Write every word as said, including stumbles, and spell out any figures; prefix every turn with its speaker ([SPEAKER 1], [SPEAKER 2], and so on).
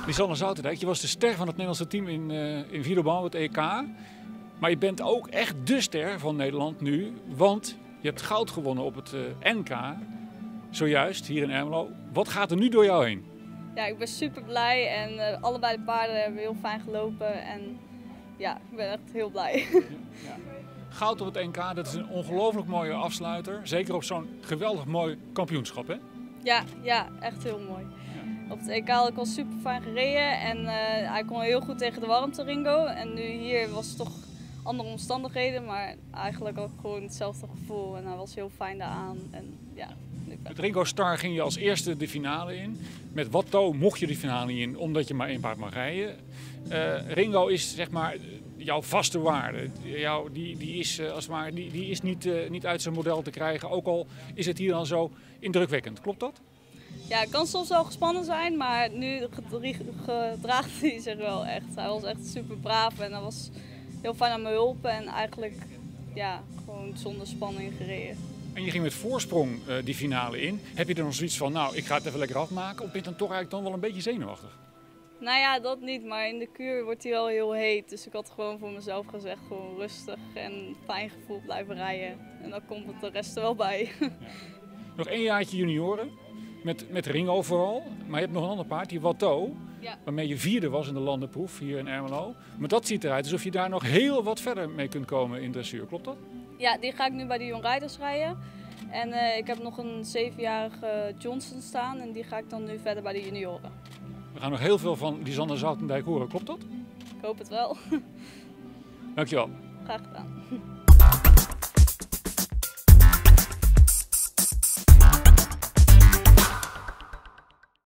[SPEAKER 1] Lisanne Zoutendijk, je was de ster van het Nederlandse team in, uh, in Viedelbal, het E K. Maar je bent ook echt de ster van Nederland nu, want je hebt goud gewonnen op het uh, N K, zojuist hier in Ermelo. Wat gaat er nu door jou heen?
[SPEAKER 2] Ja, ik ben super blij en uh, allebei de paarden hebben heel fijn gelopen en ja, ik ben echt heel blij.
[SPEAKER 1] Ja, ja. Goud op het N K, dat is een ongelooflijk mooie afsluiter. Zeker op zo'n geweldig mooi kampioenschap, hè?
[SPEAKER 2] Ja, ja, echt heel mooi. Ja. Op het E K had ik al super fijn gereden en uh, hij kon heel goed tegen de warmte, Ringo. En nu hier was het toch andere omstandigheden, maar eigenlijk ook gewoon hetzelfde gevoel. En hij was heel fijn daaraan. En, ja,
[SPEAKER 1] met Ringo Starr ging je als eerste de finale in. Met Watteau mocht je de finale in, omdat je maar één paard mag rijden. Uh, Ringo is zeg maar jouw vaste waarde. Jouw, die, die, is, uh, als het maar, die, die is niet, uh, niet uit zijn model te krijgen, ook al is het hier dan zo indrukwekkend. Klopt dat?
[SPEAKER 2] Ja, het kan soms wel gespannen zijn, maar nu gedraagt hij zich wel echt. Hij was echt super braaf en hij was heel fijn aan mijn hulp en eigenlijk ja, gewoon zonder spanning gereden.
[SPEAKER 1] En je ging met voorsprong uh, die finale in. Heb je er nog zoiets van, nou ik ga het even lekker afmaken, of ben je dan toch eigenlijk dan wel een beetje zenuwachtig?
[SPEAKER 2] Nou ja, dat niet, maar in de kuur wordt hij wel heel heet. Dus ik had gewoon voor mezelf gezegd, gewoon rustig en fijn gevoel blijven rijden. En dan komt het de rest er wel bij. Ja.
[SPEAKER 1] Nog één jaartje junioren, met, met Ringo vooral. Maar je hebt nog een ander paard, die Watteau. Ja. Waarmee je vierde was in de landenproef hier in Ermelo. Maar dat ziet eruit alsof je daar nog heel wat verder mee kunt komen in dressuur, klopt dat?
[SPEAKER 2] Ja, die ga ik nu bij de Young Riders rijden. En uh, ik heb nog een zevenjarige Johnson staan en die ga ik dan nu verder bij de junioren.
[SPEAKER 1] We gaan nog heel veel van Lisanne Zoutendijk horen, klopt dat?
[SPEAKER 2] Ik hoop het wel.
[SPEAKER 1] Dankjewel.
[SPEAKER 2] Graag gedaan.